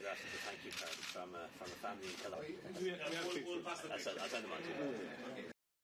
ask for the thank you card from a family in Kellogg. We'll pass the I'll send them on to you.